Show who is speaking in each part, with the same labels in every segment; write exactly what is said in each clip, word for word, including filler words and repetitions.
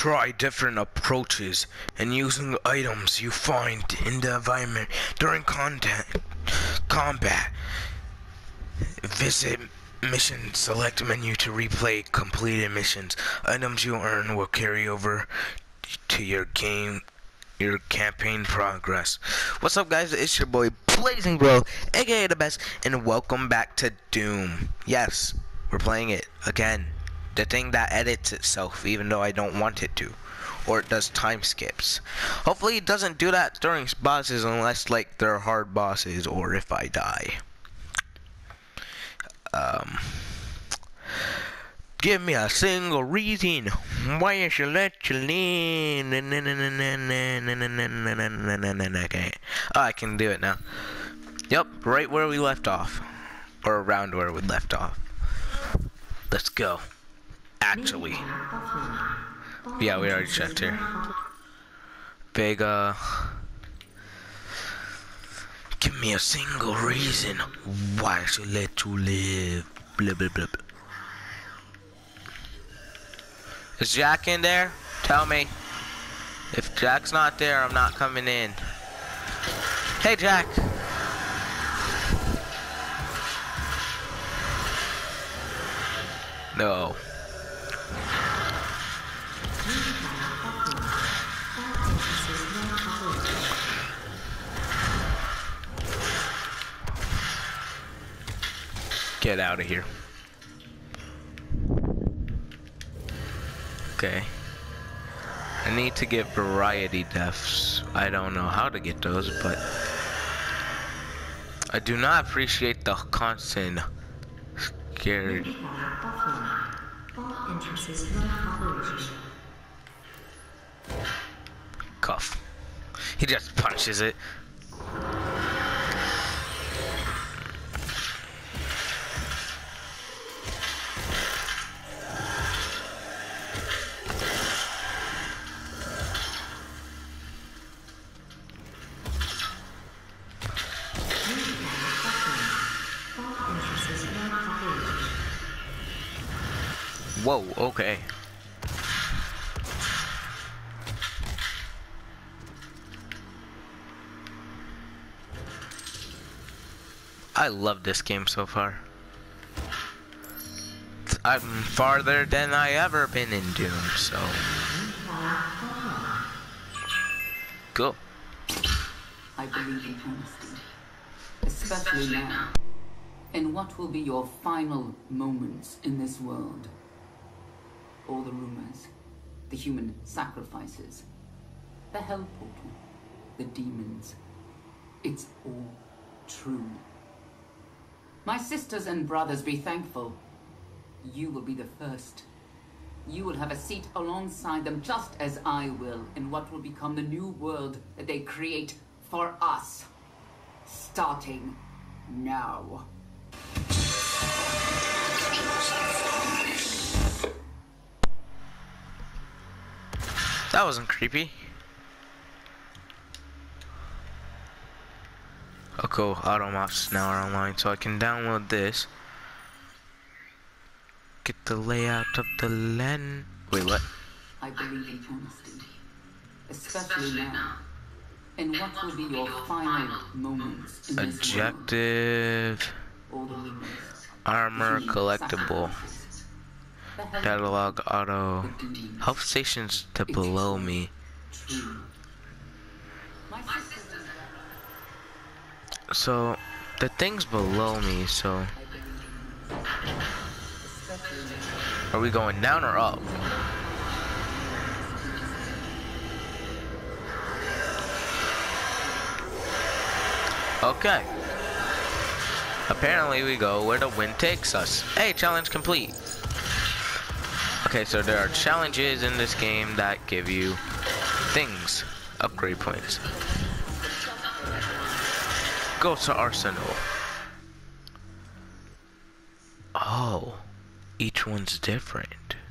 Speaker 1: Try different approaches and using items you find in the environment during content, combat. Visit mission, select menu to replay completed missions. Items you earn will carry over to your game, your campaign progress. What's up, guys? It's your boy Blazing Bro, aka the best, and welcome back to Doom. Yes, we're playing it again. The thing that edits itself even though I don't want it to, or it does time skips. Hopefully it doesn't do that during bosses unless like they're hard bosses or if I die. Um, give me a single reason why you should let you lean. Okay. Oh, I can do it now. Yep, right where we left off, or around where we left off. Let's go. Actually, yeah, we already checked here. Vega. Give me a single reason why I should let you live. Blah, blah, blah. Is Jack in there? Tell me. If Jack's not there, I'm not coming in. Hey, Jack. No. Get out of here. Okay. I need to get variety deaths. I don't know how to get those, but I do not appreciate the constant scared. Cuff. He just punches it. Whoa, okay. I love this game so far. I'm farther than I ever been in Doom, so cool.
Speaker 2: I believe in honesty, especially now, in what will be your final moments in this world. All the rumors, the human sacrifices, the hell portal, the demons, it's all true. My sisters and brothers, be thankful. You will be the first. You will have a seat alongside them, just as I will, in what will become the new world that they create for us. Starting now.
Speaker 1: That wasn't creepy. Oh cool, Automots now are online, so I can download this. Get the layout of the land. Wait, what?
Speaker 2: I believe in honesty, especially now, in what will be your final moments in this
Speaker 1: Objective.
Speaker 2: world. All the rumors,
Speaker 1: Armor
Speaker 2: the human
Speaker 1: collectible.
Speaker 2: sacrifices, the hell
Speaker 1: Catalog auto.
Speaker 2: the demons,
Speaker 1: Health stations to
Speaker 2: it's
Speaker 1: below
Speaker 2: all
Speaker 1: me.
Speaker 2: true. My sisters and
Speaker 1: So the thing's below me, so are we going down or up? Okay. Apparently we go where the wind takes us. Hey, challenge complete. Okay, so there are challenges in this game that give you things, upgrade points. Go to Arsenal. Oh, each one's different.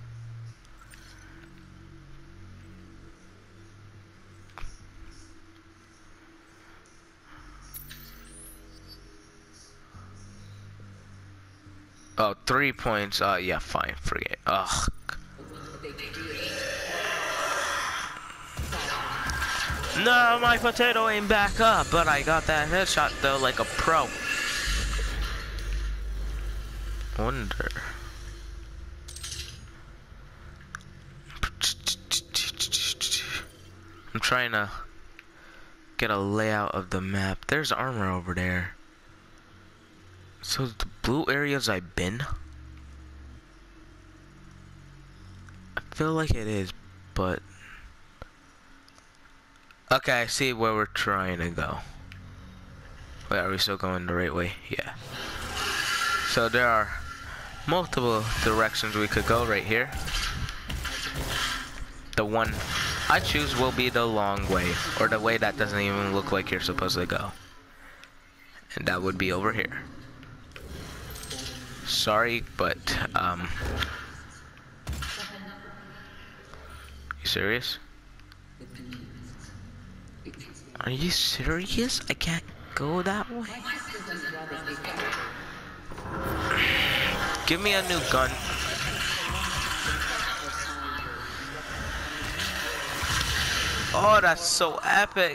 Speaker 1: Oh, three points. Uh, yeah, fine. Forget. Ugh. No, my potato ain't back up, but I got that headshot though like a pro. Wonder. I'm trying to get a layout of the map. There's armor over there. So the blue areas I've been? I feel like it is, but... Okay, I see where we're trying to go. Wait, are we still going the right way? Yeah. So there are multiple directions we could go right here. The one I choose will be the long way, or the way that doesn't even look like you're supposed to go. And that would be over here. Sorry, but, um... you serious? Are you serious? I can't go that way? Give me a new gun. Oh, that's so epic.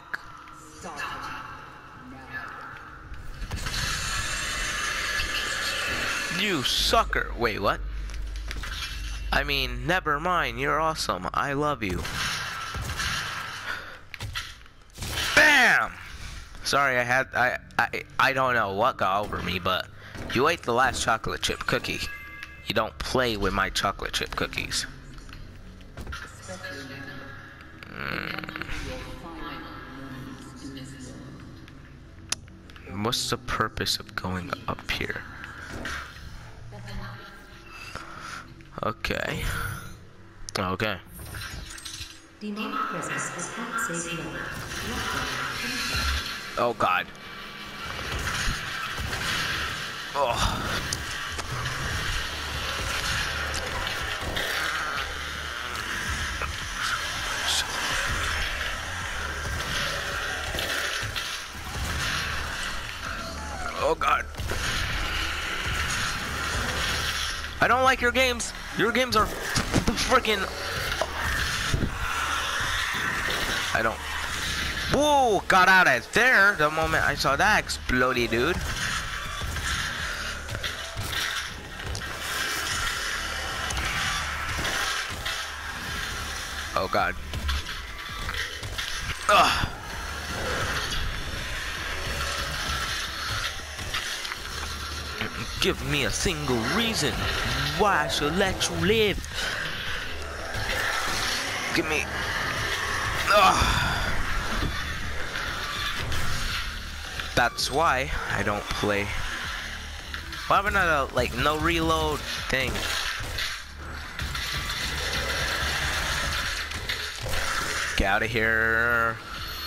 Speaker 1: You sucker. Wait, what? I mean, never mind. You're awesome. I love you. Bam! Sorry, I had, I, I, I don't know what got over me, but you ate the last chocolate chip cookie. You don't play with my chocolate chip cookies. Mm. What's the purpose of going up here? Okay. Okay. Oh God. Oh. Oh God. I don't like your games. Your games are freaking. I don't. Whoa! Got out of there the moment I saw that explodey, dude. Oh God. Ugh. Give me a single reason why I should let you live. Give me. Ugh. That's why I don't play. What happened to the, like, no reload thing? Get out of here.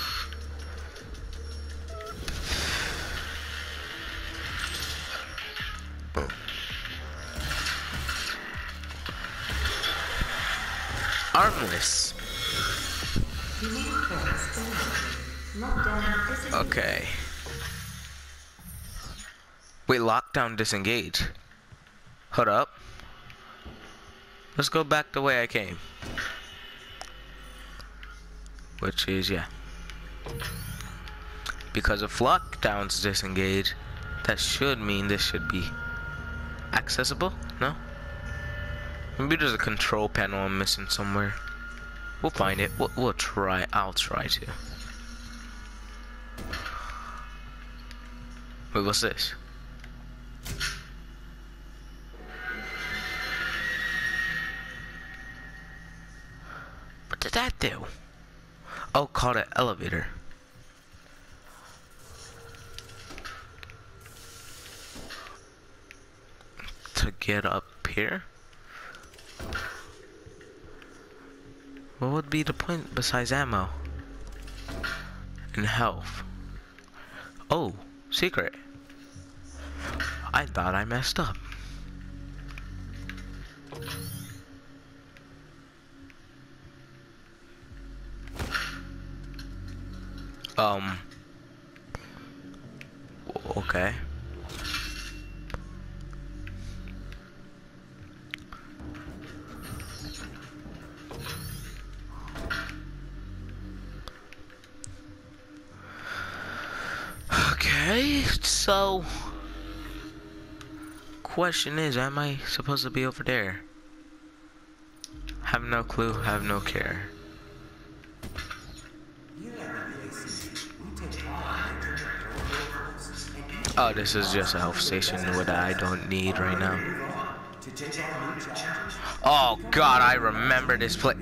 Speaker 1: Armless. Okay. Wait, lockdown disengage. Hold up. Let's go back the way I came. Which is, yeah. Because if lockdowns disengage, that should mean this should be accessible? No? Maybe there's a control panel I'm missing somewhere. We'll find it. We'll, we'll try. I'll try to. Wait, what's this? What did that do? Oh, called an elevator. To get up here? What would be the point besides ammo? And health. Oh, secret. I thought I messed up. Um. Okay. Okay, so question is, am I supposed to be over there? Have no clue, have no care. Oh, this is just a health station, what I don't need right now. Oh god, I remember this place.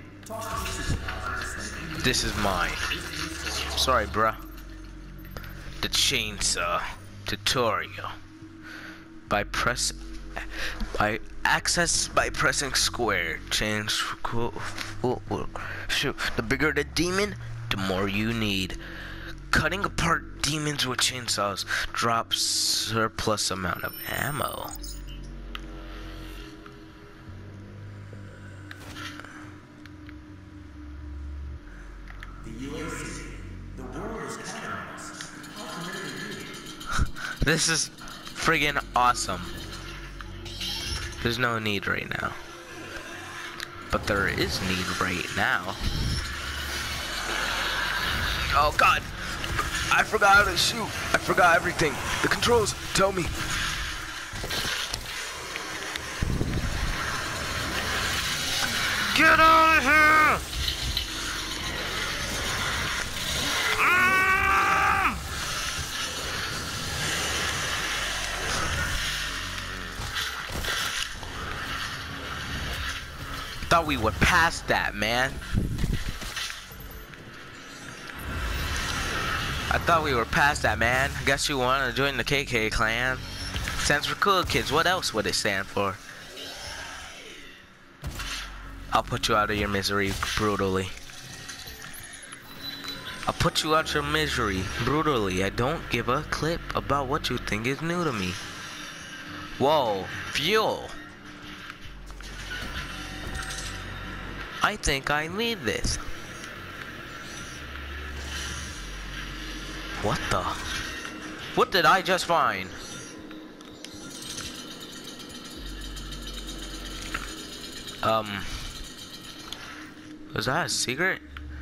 Speaker 1: This is mine. Sorry, bruh. The chainsaw tutorial. By press, by access by pressing square. Change. Shoot. The bigger the demon, the more you need. Cutting apart demons with chainsaws drops surplus amount of ammo. This is friggin' awesome. There's no need right now. But there is need right now. Oh god! I forgot how to shoot. I forgot everything. The controls, tell me. Get out of here! Ah! Thought we were past that, man. I thought we were past that, man. Guess you want to join the K K clan. Stands for cool kids. What else would it stand for? I'll put you out of your misery brutally. I'll put you out your misery brutally. I don't give a clip about what you think is new to me. Whoa, fuel. I think I need this. What the? What did I just find? Um, was that a secret?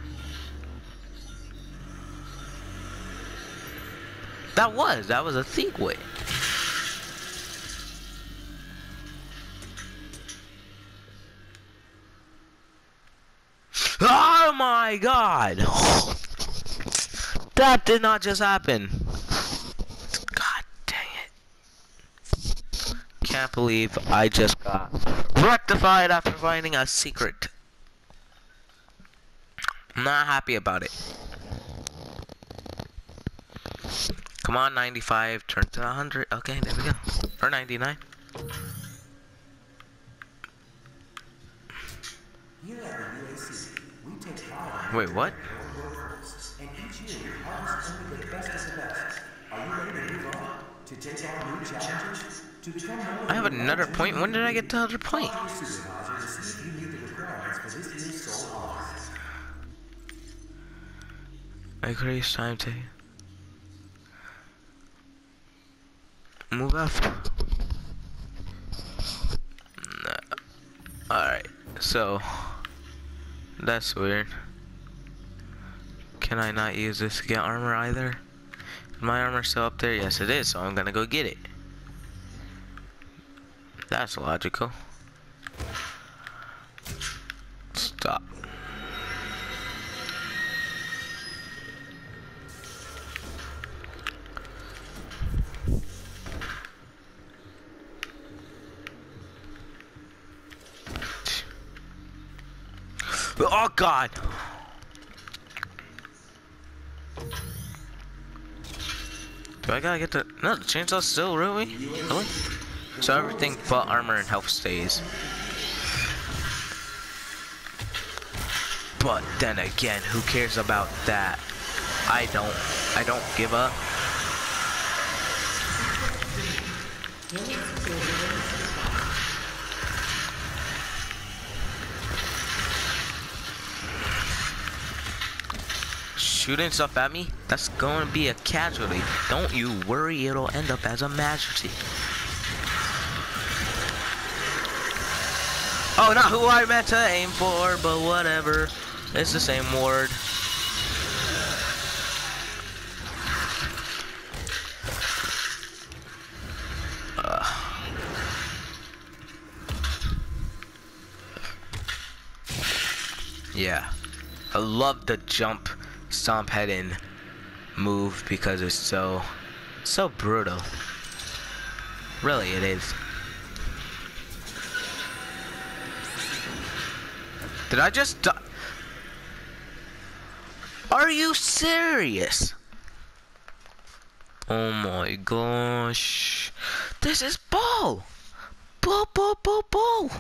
Speaker 1: That was, that was a secret. Oh my god! That did not just happen. God dang it. Can't believe I just got rectified after finding a secret. I'm not happy about it. Come on, ninety-five, turn to one hundred. Okay, there we go. Or ninety-nine. Wait, what? I have another point. When did I get the other point? I create time to move up. No. Alright, so that's weird. Can I not use this to get armor either? Is my armor still up there? Yes, it is, so I'm gonna go get it. That's logical. Stop. Oh god! Do I gotta get the... No, the chainsaw's still really? Really? So everything but armor and health stays. But then again, who cares about that? I don't. I don't give up. Shooting stuff at me? That's going to be a casualty. Don't you worry, it'll end up as a casualty. Oh, not who I meant to aim for, but whatever. It's the same word. Yeah. I love the jump, stomp head in move because it's so, so brutal. Really, it is. Did I just die? Are you serious? Oh my gosh. This is bull. Bull, bull, bull, bull.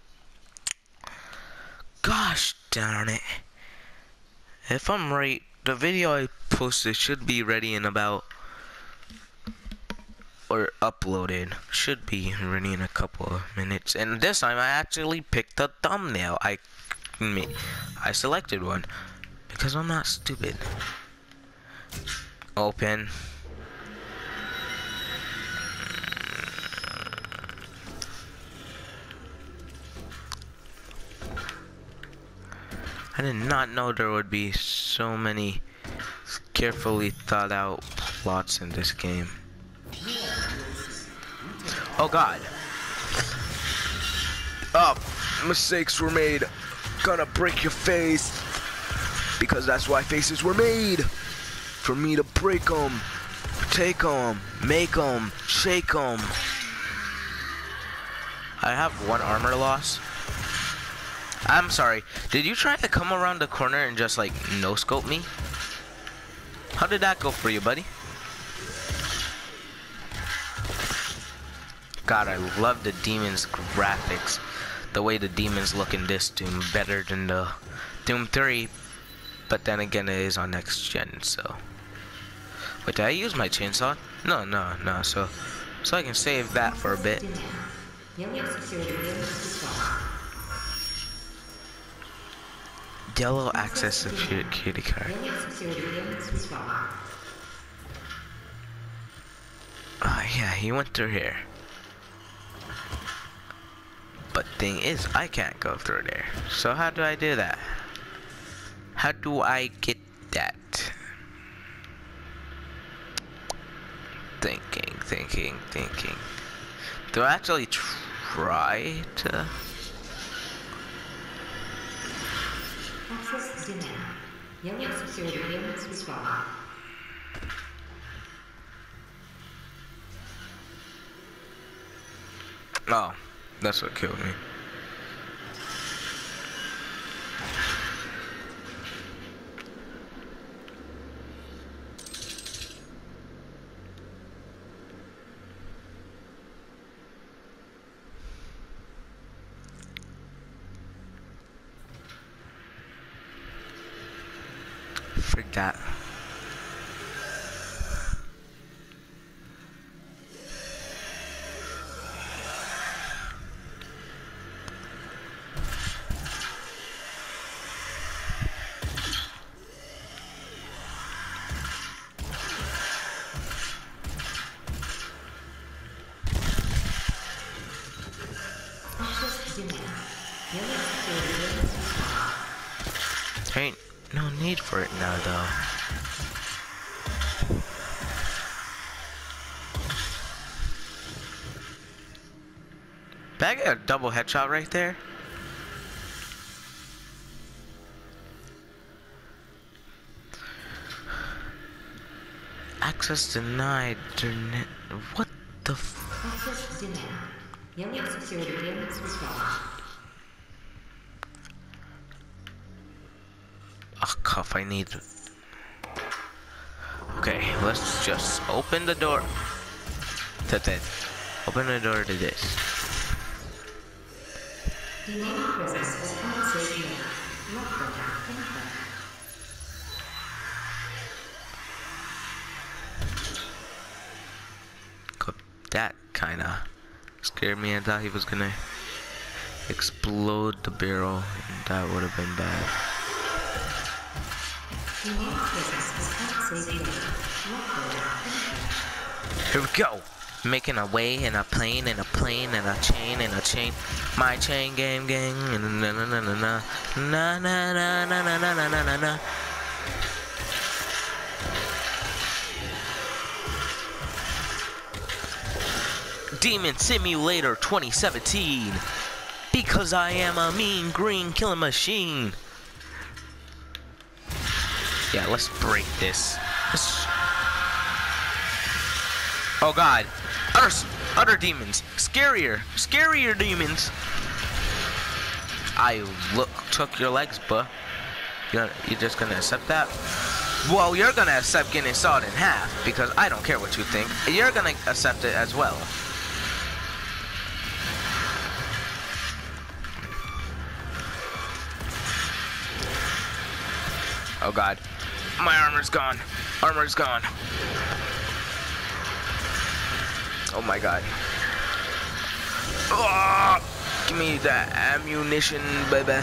Speaker 1: Gosh darn it. If I'm right, the video I posted should be ready in about, or uploaded, should be ready in a couple of minutes. And this time I actually picked a thumbnail. I, me, I selected one because I'm not stupid. Open. I did not know there would be so many carefully thought out plots in this game. Oh god. Oh, mistakes were made. Gonna break your face. Because that's why faces were made. For me to break them, take them, make them, shake them. I have one armor loss. I'm sorry, did you try to come around the corner and just like no scope me? How did that go for you, buddy? God, I love the demons graphics. The way the demons look in this Doom, better than the Doom three. But then again, it is on next gen, so. Wait, did I use my chainsaw? No, no, no, so, so I can save that for a bit. Yellow access security card. Oh yeah, he went through here. But thing is, I can't go through there. So how do I do that? How do I get that? Thinking, thinking, thinking. Do I actually try to?
Speaker 3: Access denied. Yellow security clearance respond.
Speaker 1: Oh, that's what killed me. Forgot. Ain't no need for it now, though. Did I get a double headshot right there? Access denied. Deni what the f-
Speaker 3: Access denied. Yellow security clearance respond.
Speaker 1: Oh, cuff, I need... Okay, let's just open the door to this. Open the door to this.
Speaker 3: Remaining presence of unsafe layer. Lockdown confirmed.
Speaker 1: That kinda scared me. I thought he was gonna explode the barrel, and that would have been bad.
Speaker 3: Remaining presence of unsafe layer. Lockdown confirmed.
Speaker 1: Here we go. Making a way in a plane and a plane and a chain and a chain. My chain game gang. Na na na na na na na na na na na na na na. Demon Simulator twenty seventeen. Because I am a mean green killing machine. Yeah, let's break this. Let's... Oh god. Other, other demons. Scarier. Scarier demons. I look took your legs, buh. You're, you're just gonna accept that? Well, you're gonna accept getting sawed in half, because I don't care what you think. You're gonna accept it as well. Oh god. My armor's gone. Armor's gone. Oh my god. Oh, give me that ammunition, baby.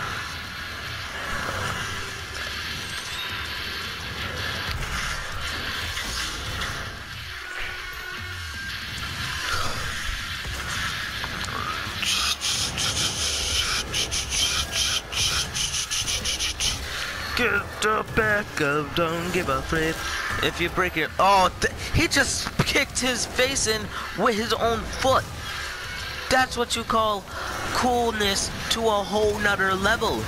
Speaker 1: Get the back up, don't give a flip. If you break it, oh, th he just kicked his face in with his own foot. That's what you call coolness to a whole nother level.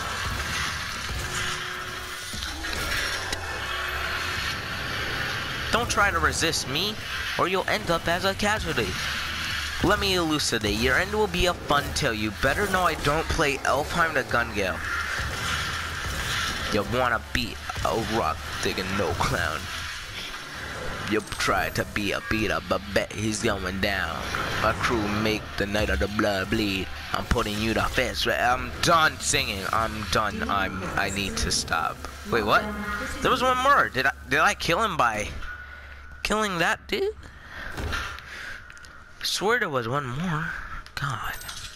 Speaker 1: Don't try to resist me, or you'll end up as a casualty. Let me elucidate. Your end will be a fun tale. You better know I don't play Elfheim the Gun Gale. You wanna be a rock digging no clown. You try to be a beater, but bet he's going down. My crew make the night of the blood bleed. I'm putting you to fist. I'm done singing. I'm done. I'm. I need to stop. Wait, what? There was one more. Did I? Did I kill him by killing that dude? I swear there was one more. God.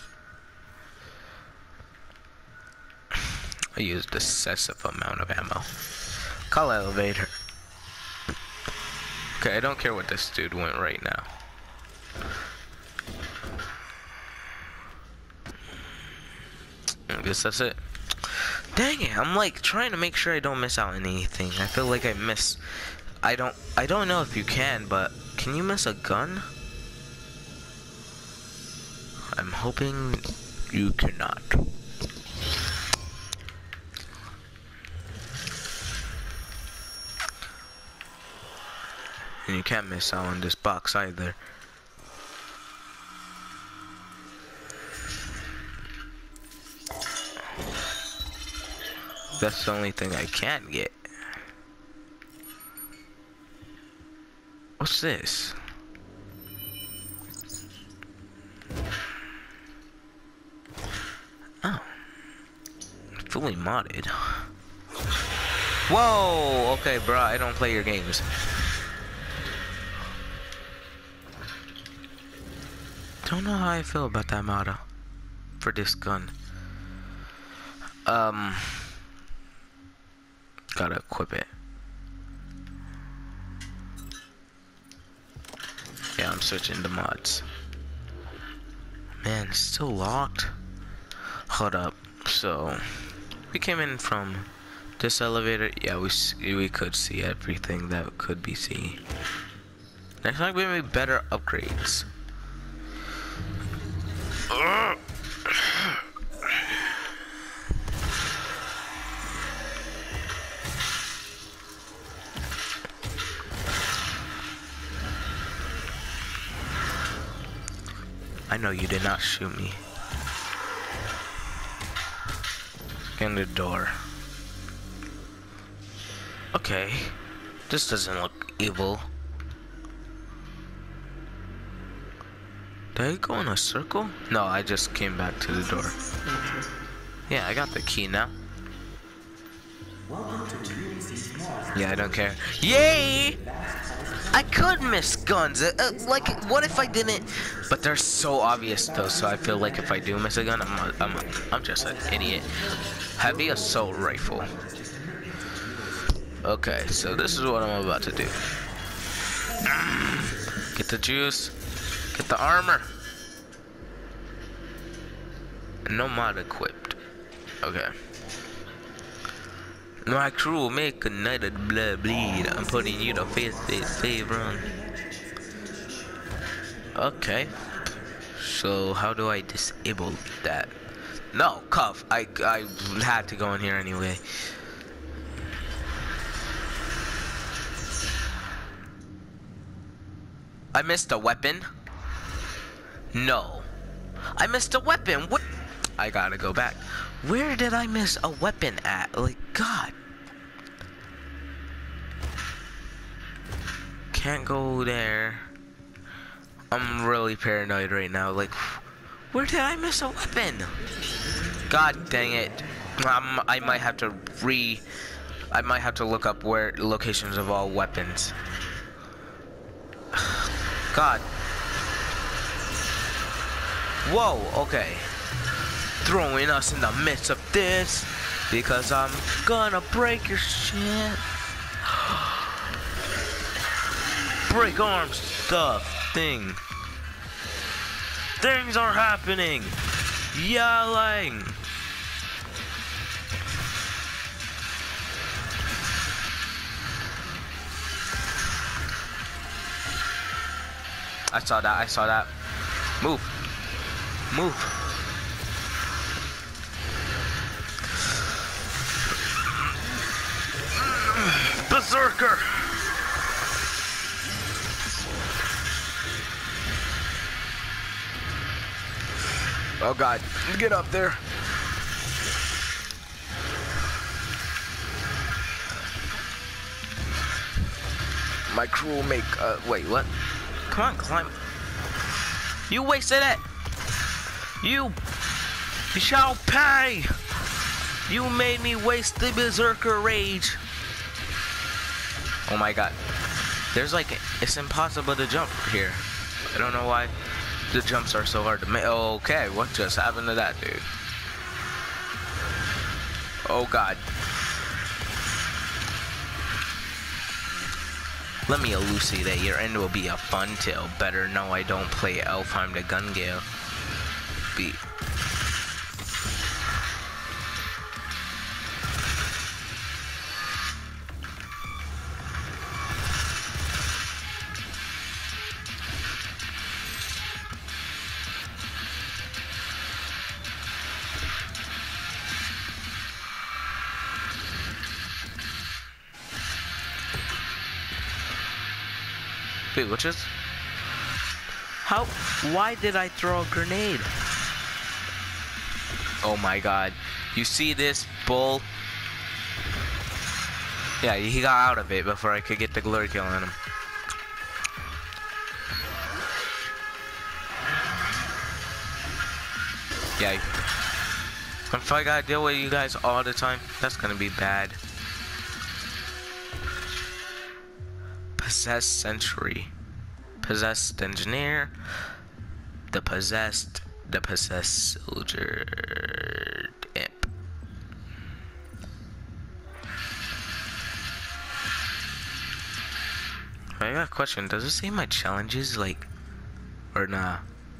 Speaker 1: I used excessive amount of ammo. Call elevator. Okay, I don't care what this dude went right now. I guess that's it. Dang it, I'm like trying to make sure I don't miss out on anything. I feel like I miss. I don't. I don't know if you can, but can you miss a gun? I'm hoping you cannot. And you can't miss out on this box either. That's the only thing I can't get. What's this? Oh. Fully modded. Whoa! Okay, bro, I don't play your games. Don't know how I feel about that model for this gun. Um, gotta equip it. Yeah, I'm searching the mods. Man, it's still locked. Hold up. So we came in from this elevator. Yeah, we we could see everything that could be seen. There's not gonna be better upgrades. I know you did not shoot me. In the door. Okay. This doesn't look evil. Did I go in a circle? No, I just came back to the door. Yeah, I got the key now. Yeah, I don't care. Yay! I could miss guns. Uh, uh, like, what if I didn't? But they're so obvious though, so I feel like if I do miss a gun, I'm a, I'm, a, I'm just an idiot. Heavy assault rifle. Okay, so this is what I'm about to do. Get the juice. Get the armor. No mod equipped. Okay. My crew will make a night of blood bleed. I'm putting you to face face favor. Okay. So how do I disable that? No, cuff. I I had to go in here anyway. I missed a weapon? No. I missed a weapon. What? I gotta go back. Where did I miss a weapon at? Like, God. Can't go there. I'm really paranoid right now. Like, where did I miss a weapon? God dang it. Um, I might have to re... I might have to look up where locations of all weapons. God. Whoa, okay. Throwing us in the midst of this because I'm gonna break your shit. Break arms stuff thing. Things are happening. Yelling. I saw that, I saw that. Move. Move. Berserker. Oh God, get up there. My crew will make, uh, wait, what? Come on, climb. You wasted it. You, you shall pay. You made me waste the berserker rage. Oh my God. There's like, it's impossible to jump here. I don't know why the jumps are so hard to make. Okay, what just happened to that dude? Oh God. Let me elucidate. Your end will be a fun tale. Better know I don't play Elfheim the Gun Gale. Be. Wait, which is? How? Why did I throw a grenade? Oh my God. You see this bull? Yeah, he got out of it before I could get the glory kill on him. Yeah. If I gotta deal with you guys all the time, that's gonna be bad. Possessed Century, Possessed Engineer, the Possessed, the Possessed Soldier, Imp. I got a question, does it say my challenges, like, or nah?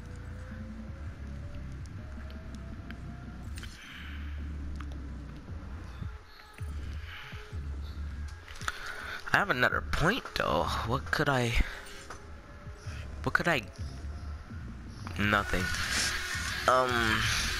Speaker 1: I have another point though. What could I... What could I... Nothing. Um...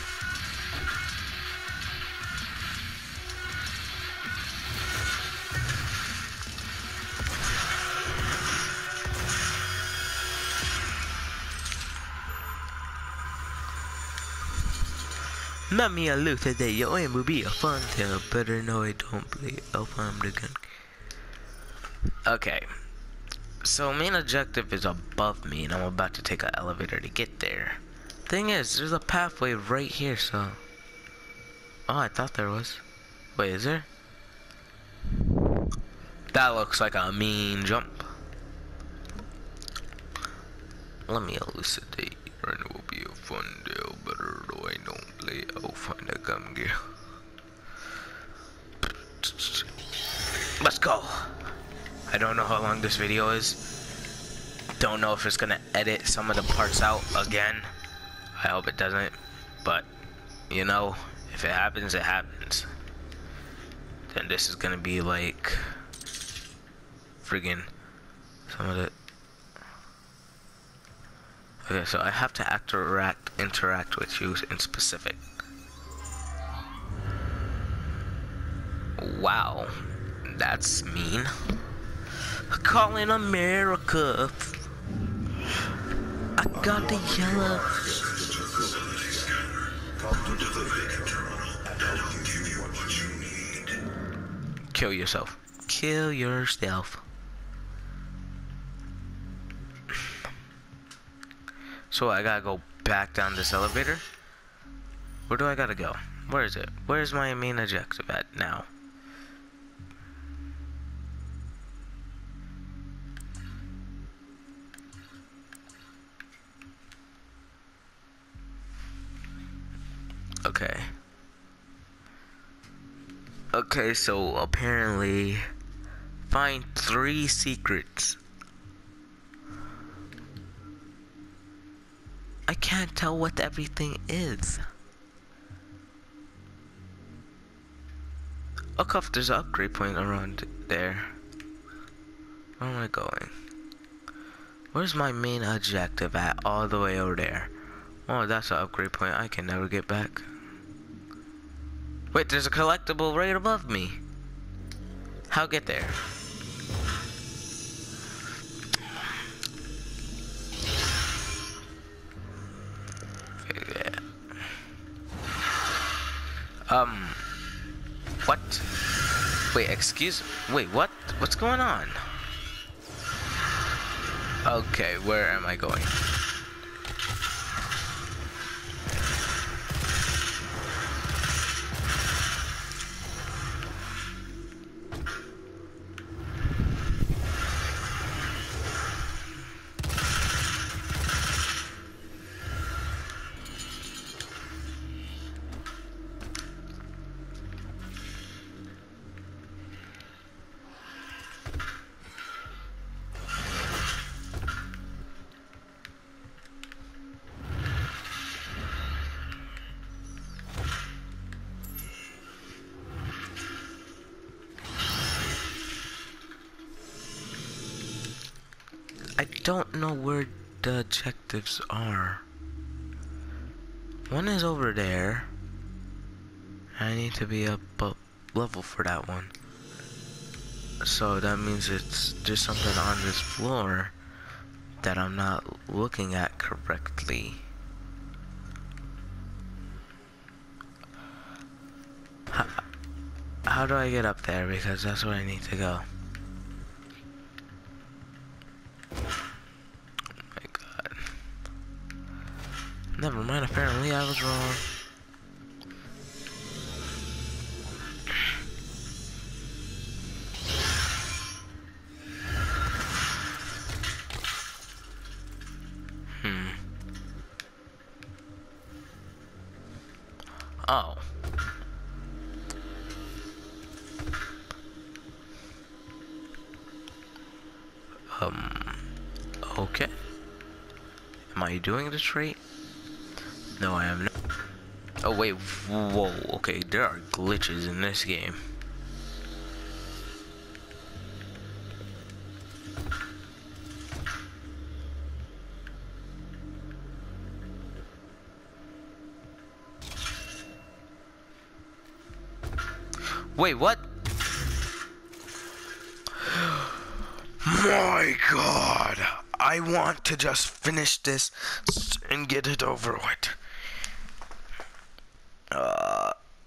Speaker 1: Not me a look today. Your aim will be a fun tale. Better know I don't play Elfheim the Gun. Okay, so main objective is above me and I'm about to take an elevator to get there. Thing is, there's a pathway right here, so... Oh, I thought there was. Wait, is there? That looks like a mean jump. Let me elucidate. And it will be a fun deal, better though I don't play Elfheim the Gun Gale. Let's go. I don't know how long this video is. Don't know if it's gonna edit some of the parts out again. I hope it doesn't. But, you know, if it happens, it happens. Then this is gonna be like friggin' some of the... Okay, so I have to interact, interact with you in specific. Wow, that's mean. Calling America. got the yellow. Kill yourself. Kill yourself. So I gotta go back down this elevator? Where do I gotta go? Where is it? Where's my main objective at now? Okay. Okay, so apparently find three secrets. I can't tell what everything is. Look if there's an upgrade point around there. Where am I going? Where's my main objective at? All the way over there. Oh, that's an upgrade point I can never get back. Wait, there's a collectible right above me. How get there? Yeah. Um, what? Wait, excuse, wait, what? What's going on? Okay, where am I going? I don't know where the objectives are. One is over there. I need to be up a level for that one. So that means it's just something on this floor that I'm not looking at correctly. How, how do I get up there? Because that's where I need to go. Never mind, apparently I was wrong. Hmm. Oh. Um. Okay. Am I doing this right? No, I am not. Oh wait, whoa, okay, there are glitches in this game. Wait, what? My God, I want to just finish this and get it over with. Uh,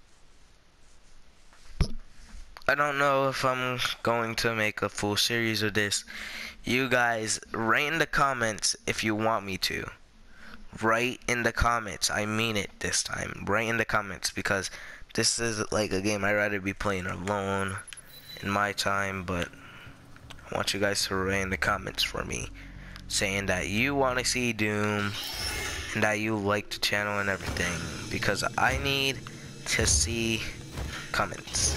Speaker 1: I don't know if I'm going to make a full series of this. You guys, write in the comments if you want me to. Write in the comments. I mean it this time. Write in the comments, because this is like a game I'd rather be playing alone in my time, but I want you guys to write in the comments for me, saying that you want to see Doom and that you like the channel and everything, because I need to see comments.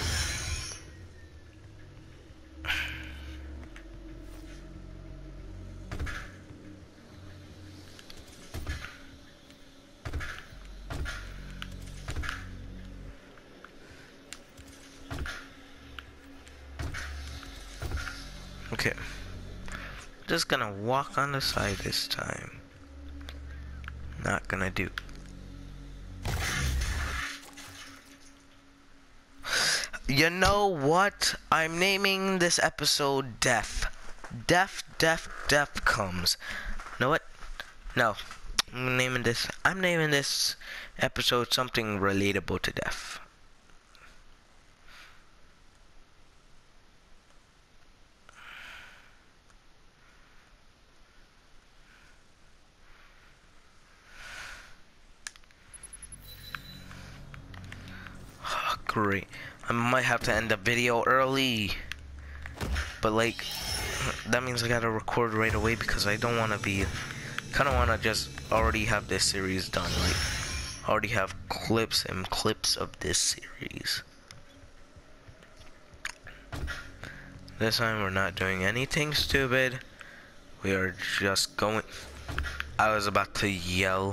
Speaker 1: Okay, just gonna walk on the side this time. Not gonna do. You know what? I'm naming this episode Death. Death, Death, Death Comes. Know what? No. I'm naming this. I'm naming this episode something relatable to death. Oh, great. I might have to end the video early, but like that means I gotta record right away because I don't want to be. Kind of want to just already have this series done. Like, already have clips and clips of this series. This time we're not doing anything stupid. We are just going. I was about to yell.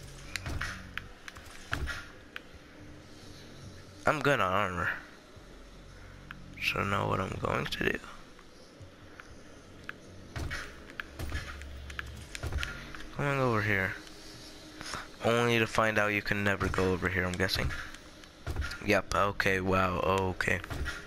Speaker 1: I'm good on armor, so I know what I'm going to do. I'm gonna go over here. Only to find out you can never go over here, I'm guessing. Yep, okay, wow, okay.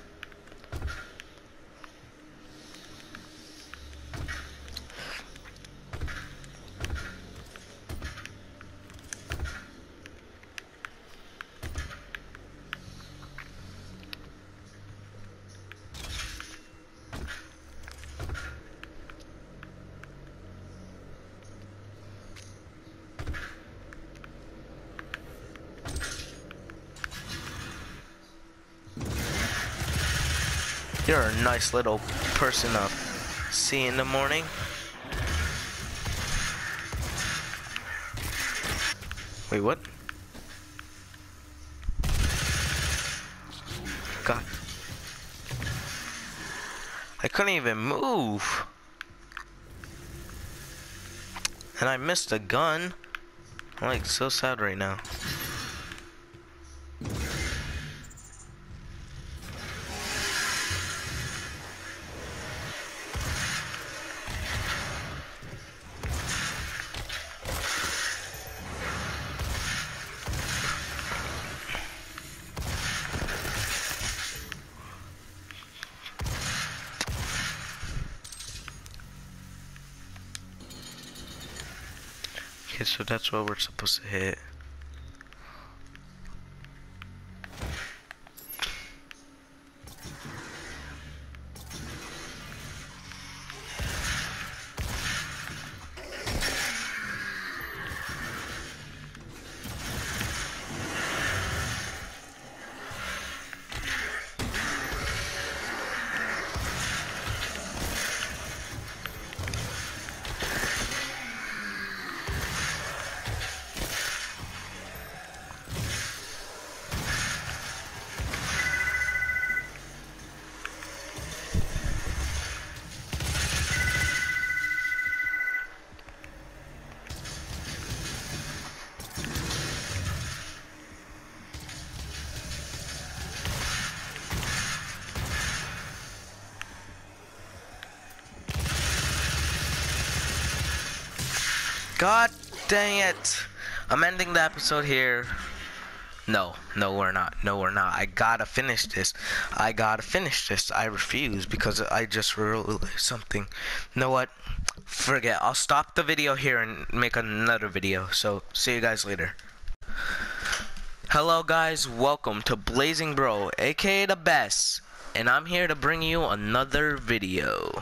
Speaker 1: You're a nice little person to see in the morning. Wait, what? God. I couldn't even move. And I missed a gun. I'm like so sad right now. Okay, so that's what we're supposed to hit. God dang it. I'm ending the episode here. No, no we're not. No we're not. I gotta finish this. I gotta finish this. I refuse because I just realized something. You know what? Forget. I'll stop the video here and make another video. So, see you guys later. Hello guys, welcome to Blazing Bro, aka the best. And I'm here to bring you another video.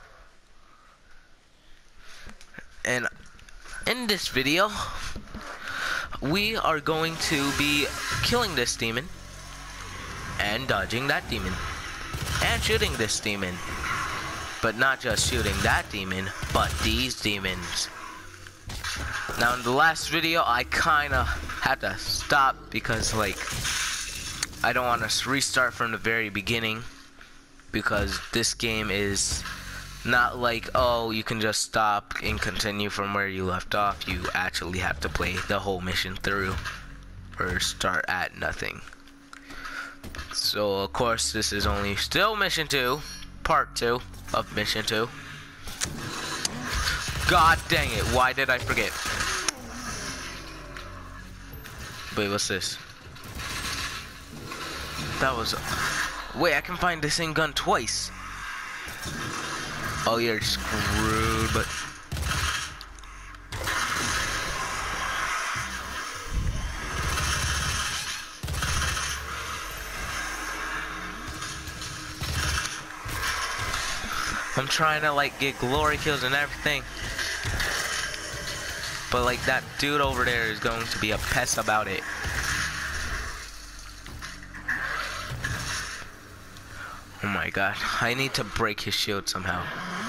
Speaker 1: And in this video, we are going to be killing this demon and dodging that demon and shooting this demon, but not just shooting that demon, but these demons. Now in the last video I kinda had to stop because like I don't want to restart from the very beginning, because this game is not like, oh, you can just stop and continue from where you left off. You actually have to play the whole mission through or start at nothing. So of course this is only still mission two, part two of mission two. God dang it, why did I forget? Wait, what's this? That was, wait, I can find the same gun twice. Oh, you're screwed, but I'm trying to like get glory kills and everything. But like that dude over there is going to be a pest about it. Oh my god, I need to break his shield somehow.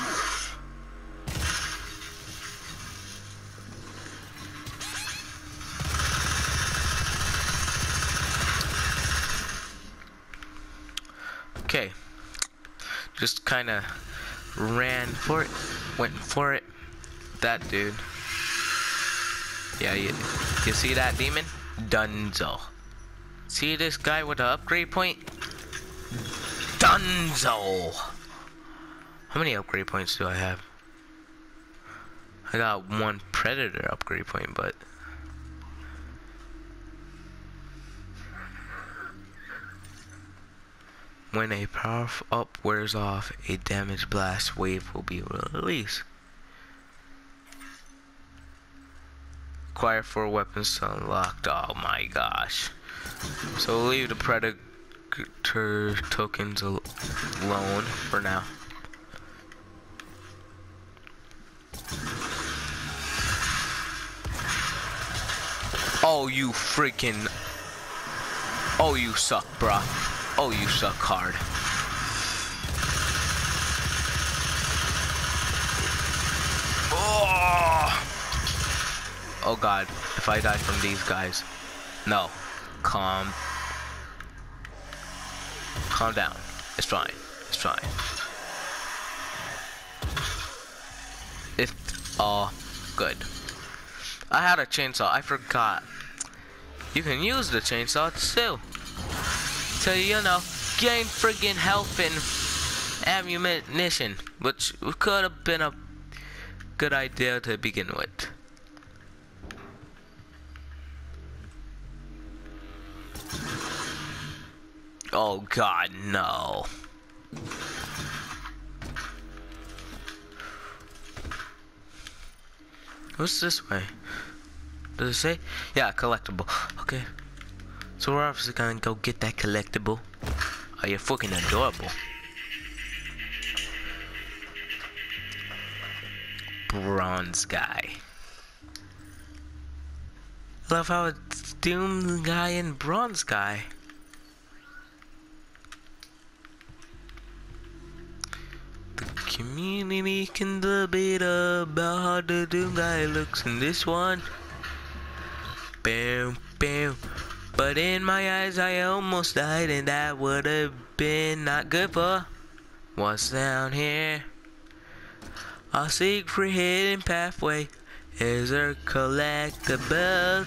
Speaker 1: Okay, just kind of ran for it, went for it. That dude. Yeah, you, you see that demon? Dunzo. See this guy with the upgrade point? Dunzo! How many upgrade points do I have? I got one predator upgrade point, but... When a power up wears off, a damage blast wave will be released. Acquire four weapons to unlocked. Oh my gosh. So we'll leave the predator tokens alone for now. Oh, you freaking... Oh, you suck, bruh. Oh, you suck hard. Oh! Oh god, if I die from these guys. No. Calm. Calm down. It's fine. It's fine. It's all good. I had a chainsaw. I forgot. You can use the chainsaw too. So, you know, gain friggin' health and ammunition, which could have been a good idea to begin with. Oh god, no. What's this way? Does it say? Yeah, collectible. Okay. So we're obviously gonna go get that collectible. Oh, you're fucking adorable. Bronze guy. Love how it's Doom guy and Bronze guy. The community can debate about how the Doom guy looks in this one. Bam, bam. But in my eyes, I almost died, and that would have been not good for what's down here. Our secret hidden pathway is a collectible.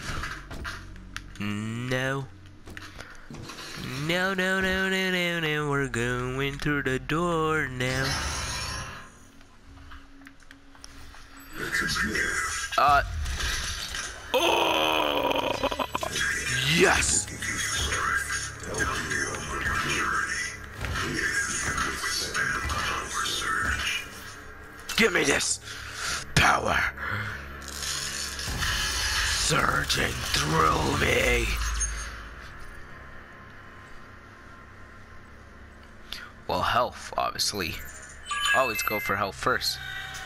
Speaker 1: No. No, no, no, no, no, no. We're going through the door now. Uh. Oh! Yes! Give me this power surging through me. Well, health, obviously. Always go for health first.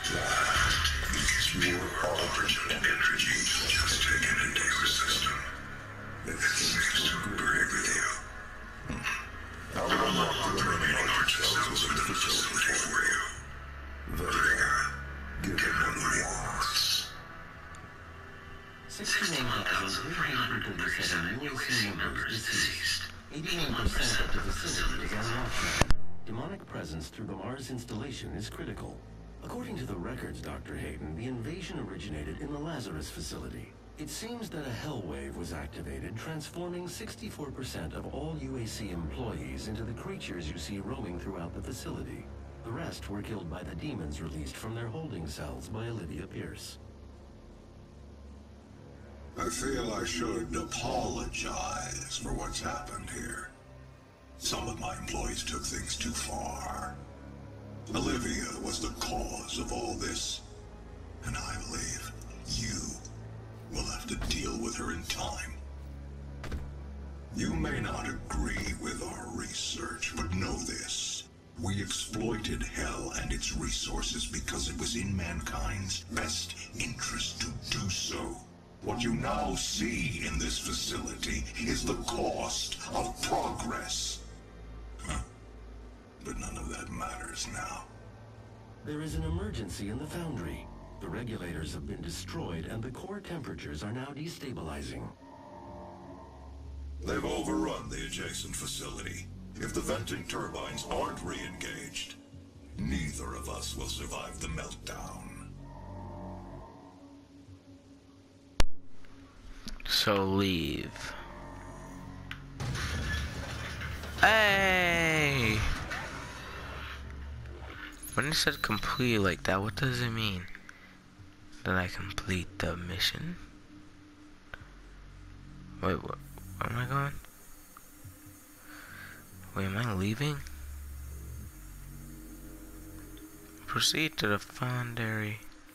Speaker 1: Your origin energy just taken into your system. It seems to agree with you. I will unlock the remaining larger cells in the facility for you. Vega, give him what he wants.
Speaker 4: sixty-one thousand three hundred thirty-seven U A C members deceased. eighty-one percent of the facility is unlocked. Demonic presence through the Mars installation is critical. According to the records, Doctor Hayden, the invasion originated in the Lazarus facility. It seems that a hell wave was activated, transforming sixty-four percent of all U A C employees into the creatures you see roaming throughout the facility. The rest were killed by the demons released from their holding cells by Olivia Pierce.
Speaker 5: I feel I should apologize for what's happened here. Some of my employees took things too far. Olivia was the cause of all this, and I believe you will have to deal with her in time. You may not agree with our research, but know this. We exploited Hell and its resources because it was in mankind's best interest to do so. What you now see in this facility is the cost of progress. Huh. But none of that matters now.
Speaker 4: There is an emergency in the foundry. The regulators have been destroyed and the core temperatures are now destabilizing.
Speaker 5: They've overrun the adjacent facility. If the venting turbines aren't re-engaged, neither of us will survive the meltdown.
Speaker 1: So leave. Hey! When it said complete like that, what does it mean? Did I complete the mission? Wait, what? Where am I going? Wait, am I leaving? Proceed to the foundry.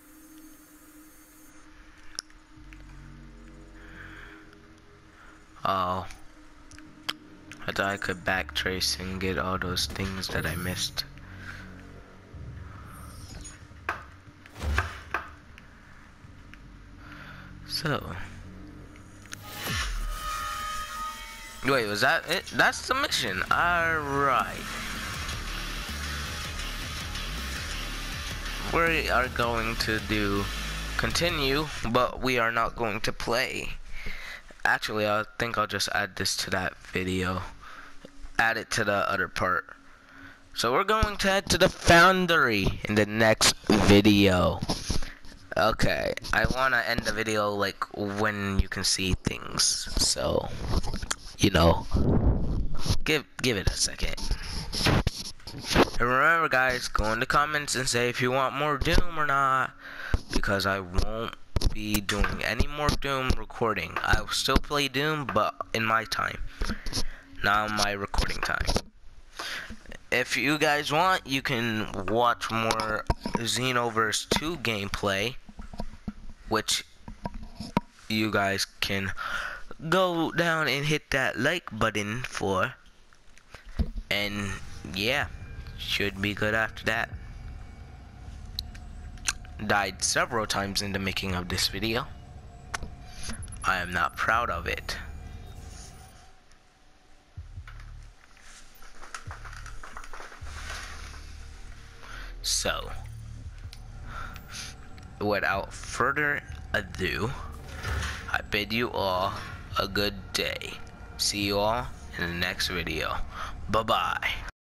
Speaker 1: Oh. I thought I could backtrace and get all those things that I missed. So. Wait, was that it? That's the mission. Alright. We are going to do continue, but we are not going to play. Actually, I think I'll just add this to that video. Add it to the other part. So we're going to head to the foundry in the next video. Okay, I want to end the video like when you can see things. So, you know, give give it a second. And remember guys, go in the comments and say if you want more Doom or not, because I won't be doing any more Doom recording. I will still play Doom, but in my time, not my recording time. If you guys want, you can watch more Xenoverse two gameplay, which you guys can go down and hit that like button for. And yeah, should be good after that. Died several times in the making of this video. I am not proud of it. So, without further ado, I bid you all a good day. See you all in the next video. Bye bye.